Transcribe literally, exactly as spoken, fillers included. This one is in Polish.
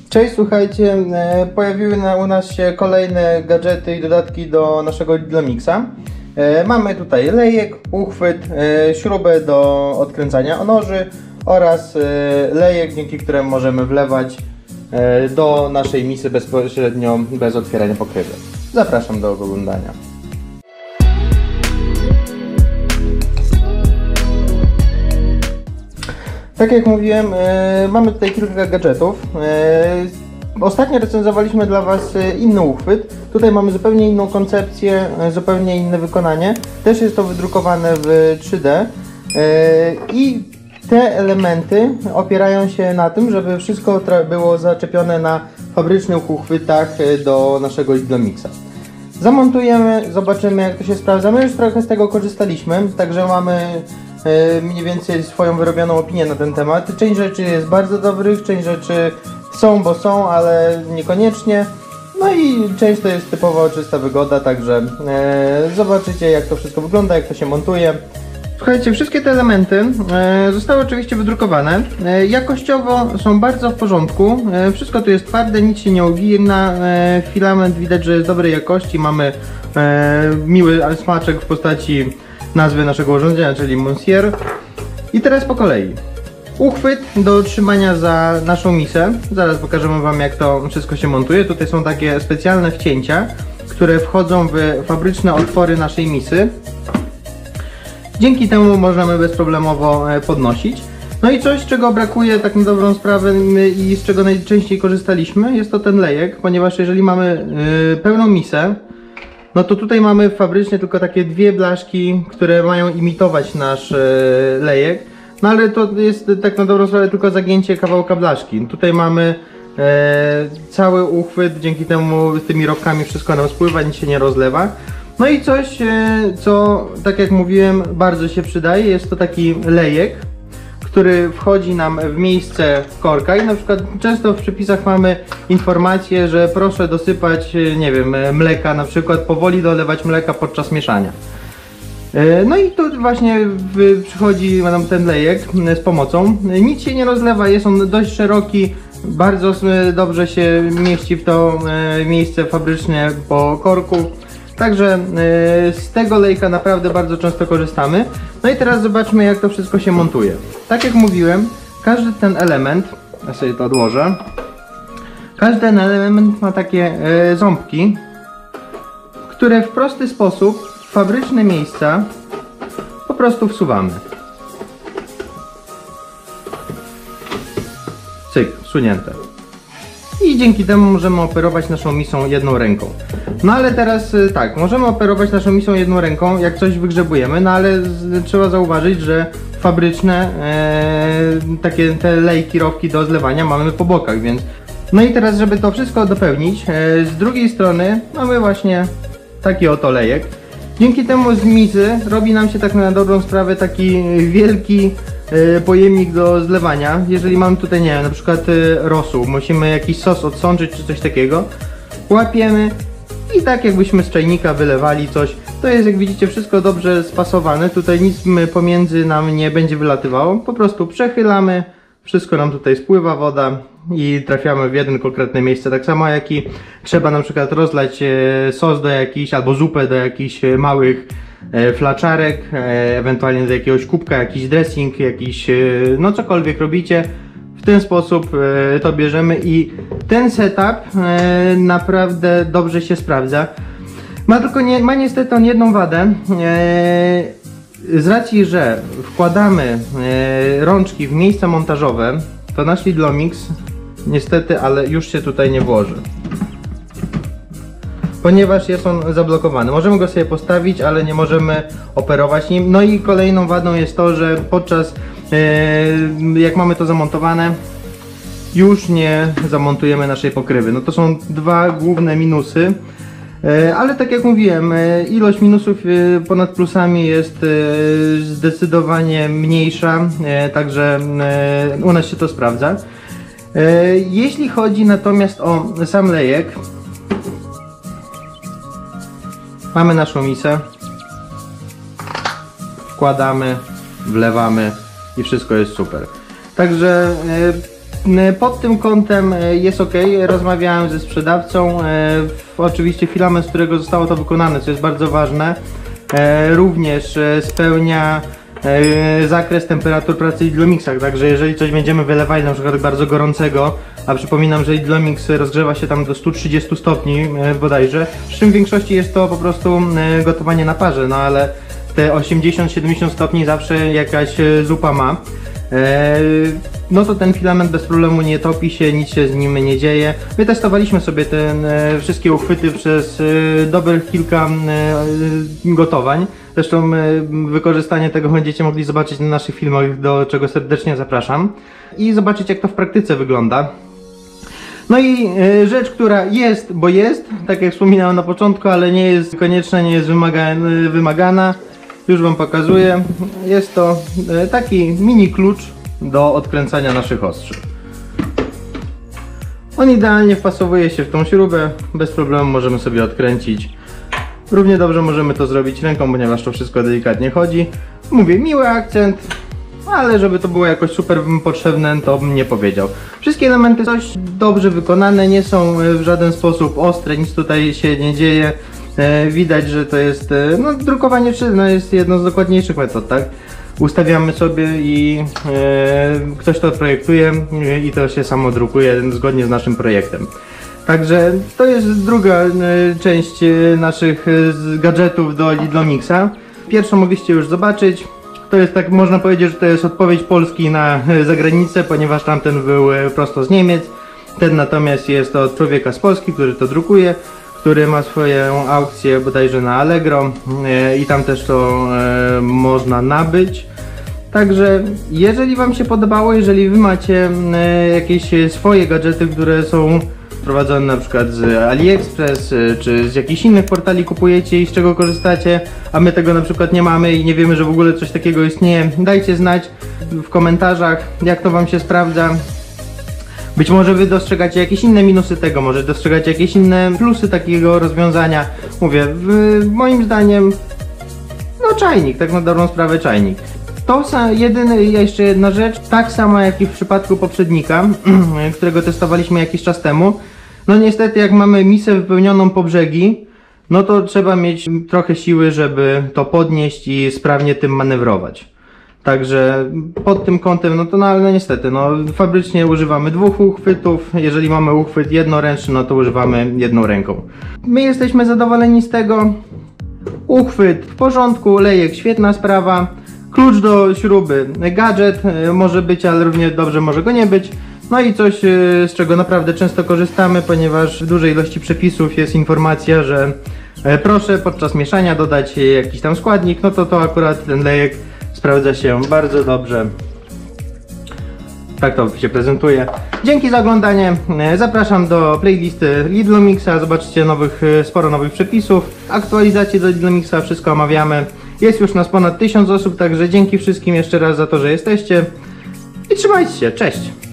Cześć, słuchajcie, e, pojawiły na, u nas się kolejne gadżety i dodatki do naszego Lidlomixa. E, mamy tutaj lejek, uchwyt, e, śrubę do odkręcania onoży oraz e, lejek, dzięki któremu możemy wlewać e, do naszej misy bezpośrednio, bez otwierania pokrywy. Zapraszam do oglądania. Tak jak mówiłem, e, mamy tutaj kilka gadżetów. E, ostatnio recenzowaliśmy dla Was inny uchwyt. Tutaj mamy zupełnie inną koncepcję, e, zupełnie inne wykonanie. Też jest to wydrukowane w trzy D. E, I te elementy opierają się na tym, żeby wszystko było zaczepione na fabrycznych uchwytach do naszego Lidlomixa. Zamontujemy, zobaczymy jak to się sprawdza. My już trochę z tego korzystaliśmy, także mamy mniej więcej swoją wyrobioną opinię na ten temat. Część rzeczy jest bardzo dobrych, część rzeczy są, bo są, ale niekoniecznie. No i część to jest typowo czysta wygoda, także e, zobaczycie jak to wszystko wygląda, jak to się montuje. Słuchajcie, wszystkie te elementy e, zostały oczywiście wydrukowane. E, jakościowo są bardzo w porządku. E, wszystko tu jest twarde, nic się nie ugina. E, filament widać, że jest dobrej jakości. Mamy e, miły smaczek w postaci nazwy naszego urządzenia, czyli Monsieur. I teraz po kolei. Uchwyt do trzymania za naszą misę. Zaraz pokażemy Wam jak to wszystko się montuje. Tutaj są takie specjalne wcięcia, które wchodzą w fabryczne otwory naszej misy. Dzięki temu możemy bezproblemowo podnosić. No i coś, czego brakuje tak na dobrą sprawę i z czego najczęściej korzystaliśmy, jest to ten lejek, ponieważ jeżeli mamy yy, pełną misę, no to tutaj mamy fabrycznie tylko takie dwie blaszki, które mają imitować nasz yy, lejek. No ale to jest tak na dobrą sprawę tylko zagięcie kawałka blaszki. Tutaj mamy yy, cały uchwyt, dzięki temu z tymi rowkami wszystko nam spływa, nic się nie rozlewa. No i coś, co tak jak mówiłem bardzo się przydaje, jest to taki lejek, który wchodzi nam w miejsce korka i na przykład często w przepisach mamy informację, że proszę dosypać, nie wiem, mleka, na przykład powoli dolewać mleka podczas mieszania. No i tu właśnie przychodzi nam ten lejek z pomocą. Nic się nie rozlewa, jest on dość szeroki, bardzo dobrze się mieści w to miejsce fabrycznie po korku. Także yy, z tego lejka naprawdę bardzo często korzystamy. No i teraz zobaczmy jak to wszystko się montuje. Tak jak mówiłem, każdy ten element, ja sobie to odłożę, każdy ten element ma takie yy, ząbki, które w prosty sposób w fabryczne miejsca po prostu wsuwamy. Cyk, wsunięte. I dzięki temu możemy operować naszą misą jedną ręką. No ale teraz tak, możemy operować naszą misą jedną ręką, jak coś wygrzebujemy, no ale z, trzeba zauważyć, że fabryczne e, takie te lejki, rowki do zlewania mamy po bokach, więc... No i teraz, żeby to wszystko dopełnić, e, z drugiej strony mamy właśnie taki oto lejek. Dzięki temu z misy robi nam się tak na dobrą sprawę taki wielki pojemnik do zlewania. Jeżeli mamy tutaj, nie wiem, na przykład rosół, musimy jakiś sos odsączyć czy coś takiego, łapiemy i tak jakbyśmy z czajnika wylewali coś. To jest, jak widzicie, wszystko dobrze spasowane, tutaj nic pomiędzy nam nie będzie wylatywało, po prostu przechylamy, wszystko nam tutaj spływa woda i trafiamy w jedno konkretne miejsce, tak samo jak i trzeba na przykład rozlać sos do jakichś, albo zupę do jakichś małych flaczarek, ewentualnie do jakiegoś kubka, jakiś dressing, jakiś, no cokolwiek robicie, w ten sposób to bierzemy i ten setup naprawdę dobrze się sprawdza. Ma tylko nie, ma niestety on jedną wadę. Z racji, że wkładamy rączki w miejsca montażowe, to nasz Lidlomix niestety, ale już się tutaj nie włoży, ponieważ jest on zablokowany. Możemy go sobie postawić, ale nie możemy operować nim. No i kolejną wadą jest to, że podczas yy, jak mamy to zamontowane, już nie zamontujemy naszej pokrywy. No to są dwa główne minusy. Yy, ale tak jak mówiłem, yy, ilość minusów yy, ponad plusami jest yy, zdecydowanie mniejsza, yy, także yy, u nas się to sprawdza. Yy, jeśli chodzi natomiast o sam lejek, mamy naszą misę, wkładamy, wlewamy i wszystko jest super. Także Pod tym kątem jest ok, rozmawiałem ze sprzedawcą, oczywiście filament, z którego zostało to wykonane, co jest bardzo ważne, również spełnia zakres temperatur pracy Lidlomixa, także jeżeli coś będziemy wylewali na przykład bardzo gorącego, a przypominam, że Lidlomix rozgrzewa się tam do stu trzydziestu stopni bodajże, przy czym w większości jest to po prostu gotowanie na parze, no ale te osiemdziesiąt do siedemdziesięciu stopni zawsze jakaś zupa ma. No to ten filament bez problemu nie topi się, nic się z nim nie dzieje. My testowaliśmy sobie te wszystkie uchwyty przez dobrych kilka gotowań. Zresztą wykorzystanie tego będziecie mogli zobaczyć na naszych filmach, do czego serdecznie zapraszam. I zobaczyć, jak to w praktyce wygląda. No i rzecz, która jest, bo jest, tak jak wspominałem na początku, ale nie jest konieczna, nie jest wymagana. Już wam pokazuję. Jest to taki mini klucz do odkręcania naszych ostrzy. On idealnie wpasowuje się w tą śrubę, bez problemu możemy sobie odkręcić. Równie dobrze możemy to zrobić ręką, ponieważ to wszystko delikatnie chodzi. Mówię, miły akcent, ale żeby to było jakoś super potrzebne, to bym nie powiedział. Wszystkie elementy coś dobrze wykonane, nie są w żaden sposób ostre, nic tutaj się nie dzieje. Widać, że to jest, no drukowanie sztywno jest jedno z dokładniejszych metod, tak? Ustawiamy sobie i e, ktoś to projektuje i to się samo drukuje zgodnie z naszym projektem. Także to jest druga e, część naszych e, gadżetów do Lidlomixa. Pierwszą mogliście już zobaczyć. To jest, tak można powiedzieć, że to jest odpowiedź Polski na e, zagranicę, ponieważ tamten był e, prosto z Niemiec. Ten natomiast jest od człowieka z Polski, który to drukuje, który ma swoją aukcję bodajże na Allegro e, i tam też to e, można nabyć. Także jeżeli wam się podobało, jeżeli wy macie e, jakieś swoje gadżety, które są prowadzone na przykład z AliExpress e, czy z jakichś innych portali kupujecie i z czego korzystacie, a my tego na przykład nie mamy i nie wiemy, że w ogóle coś takiego istnieje, dajcie znać w komentarzach, jak to wam się sprawdza. Być może wy dostrzegacie jakieś inne minusy tego, może dostrzegacie jakieś inne plusy takiego rozwiązania. Mówię, w, moim zdaniem, no czajnik, tak na dobrą sprawę czajnik. To jedyny, jeszcze jedna rzecz, tak samo jak i w przypadku poprzednika, którego testowaliśmy jakiś czas temu. No niestety jak mamy misę wypełnioną po brzegi, no to trzeba mieć trochę siły, żeby to podnieść i sprawnie tym manewrować. Także pod tym kątem, no to no, ale no niestety, no fabrycznie używamy dwóch uchwytów. Jeżeli mamy uchwyt jednoręczny, no to używamy jedną ręką. My jesteśmy zadowoleni z tego. Uchwyt w porządku, lejek świetna sprawa. Klucz do śruby, gadżet może być, ale równie dobrze może go nie być. No i coś, z czego naprawdę często korzystamy, ponieważ w dużej ilości przepisów jest informacja, że proszę podczas mieszania dodać jakiś tam składnik, no to to akurat ten lejek sprawdza się bardzo dobrze. Tak to się prezentuje. Dzięki za oglądanie. Zapraszam do playlisty Lidlomixa. Zobaczycie nowych, sporo nowych przepisów. Aktualizacje do Lidlomixa, wszystko omawiamy. Jest już nas ponad tysiąc osób, także dzięki wszystkim jeszcze raz za to, że jesteście. I trzymajcie się. Cześć!